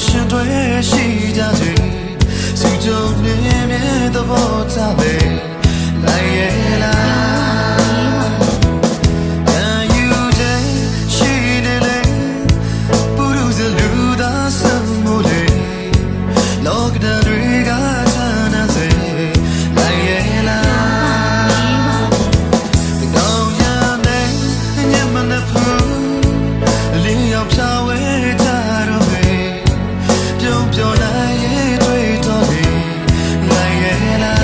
ရှင်တွေရှိကြစေစုကြုံနေမြဲသဘောထားလေလိုက်ရဲ့လားAnd you day she dele puru zulu da samule log da riga chana seလိုက်ရဲ့လားကောင်းရတဲ့ညမနဖူလေးရောက်ဖြာဝဲကြတော့ပဲပြုံးပြောလိုက်ရဲ့တွေ့တော့လေလိုက်ရဲ့လား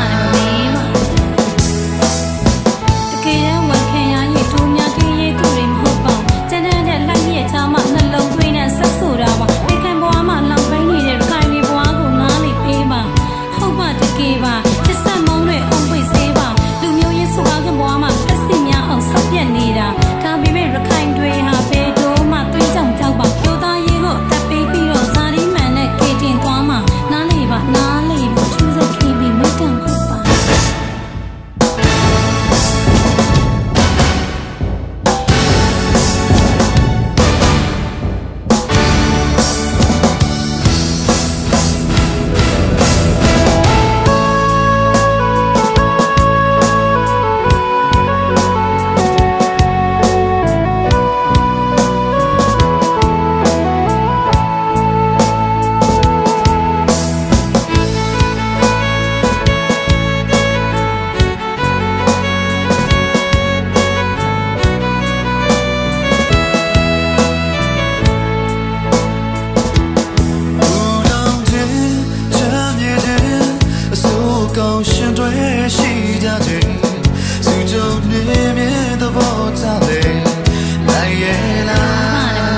ကောင်းရှင်တွေရှိကြစေစုကြုံနေမြဲသဘောထားလေလိုက်ရဲ့လား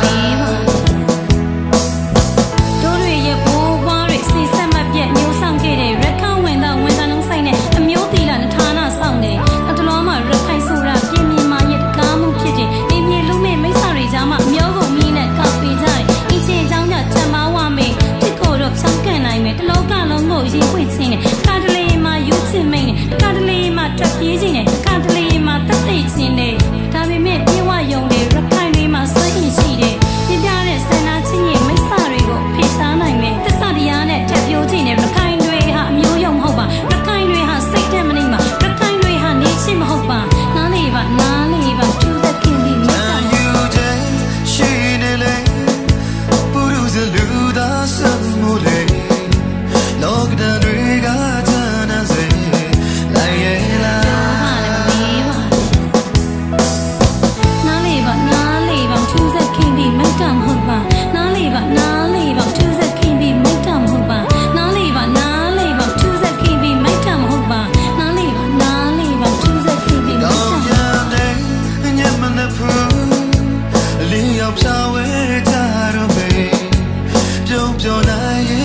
တို့တွေရဲ့ဘိုးဘွားတွေစီဆက်မပြတ်မျိုးဆောင်ခဲ့တဲ့ရက်ခန့်ဝင်တော့ဝန်သားလုံးဆိုင်နဲ့အမျိုးသီလနဲ့ဌာနဆောင်တယ်အတလောမှာရက်ခိုင်ဆိုတာပြင်းပြင်းမာရဲ့တကားမှုဖြစ်တယ်အင်းမြေလူမဲ့မိစ္ဆာတွေကြားမှာအမျိုးကုန်မြင်းနဲ့ကောက်ပေးကြတယ်အင်းချင်းအကြောင်းကြောင့်ချမ်းမာဝမယ်ဖြစ်ကိုတော့ချောင်းကန်နိုင်မယ်တလောကလုံးကိုရင်ပွင့်ချင်းနဲ့ကားတလေးမှာယူချင်မိန်နဲ့ကားတလေးမှာတက်ပြေးခြင်းနဲ့ကားတလေးမှာတက်သိခြင်းနဲ့ဒါပေမဲ့ပြေဝယုံတဲ့ရက်ခိုင်လေးမှာစွန့်ရင်ရှိတယ်ပြပြတဲ့ဆန္ဒချင်းရဲ့မိစ္ဆာတွေကိုဖိစားနိုင်မယ်သစ္စာတရားနဲ့ထပ်ပြောခြင်းနဲ့ရက်ခိုင်တွေဟာအမျိုးယုံမဟုတ်ပါရက်ခိုင်တွေဟာစိတ်တက်မနေမှာရက်ခိုင်တွေဟာနေချင်းမဟုတ်ပါနားလေပါကျူးသက်ခင်ပြီးမြတ်တာ And you day she dele puru zulu da samule log da riga chana seလိုက်ရဲ့လားနားလေပါကျူးသက်ခင်ပြီးမြတ်တာမဟုတ်ပါနားလေပါကျူးသက်ခင်ပြီးမြတ်တာမဟုတ်ပါနားလေပါကျူးသက်ခင်ပြီးမြတ်တာမဟုတ်ပါနားလေပါကျူးသက်ခင်ပြီးမြတ်တာကောင်းရတဲ့ညမနဖူလေးရောက်ဖြာဝဲကြတော့ပဲပြုံးပြောလိုက်